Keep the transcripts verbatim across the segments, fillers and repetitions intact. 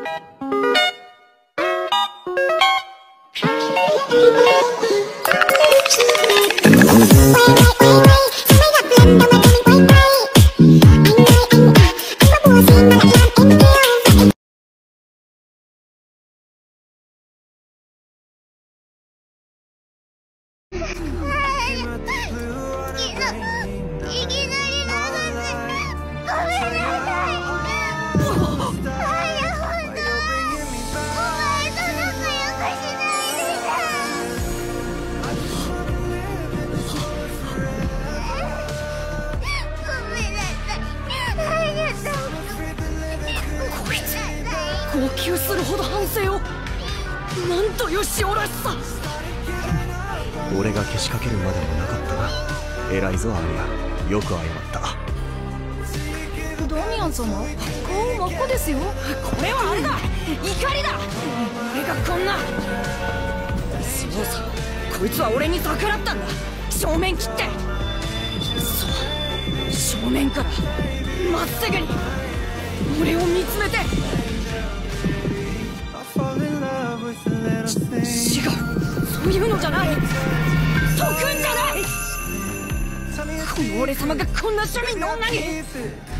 号泣するほど反省を。なんというしおらしさ。 俺がけしかけるまでもなかったな。偉いぞアリア、よく謝った。 ダミアン様、顔真っ赤ですよ。これはあれだ、怒りだ。俺がこんな。そうさ、こいつは俺に逆らったんだ。正面切って。そう、正面からまっすぐに俺を見つめて。ち違う、そういうのじゃない。解くんじゃない。この俺様がこんな庶民の女に。ないない、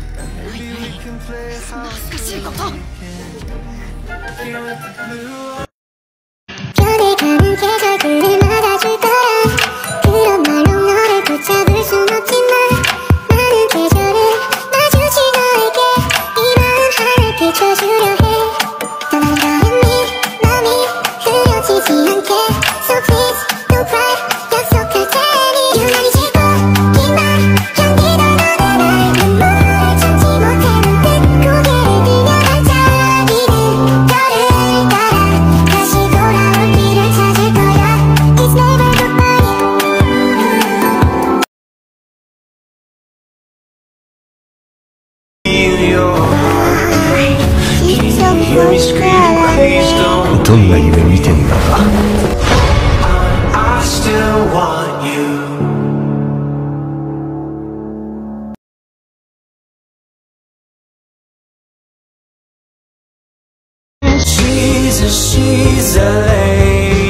そんな恥ずかしいこと。 どんな夢見てんだか。 She's a, she's a lady.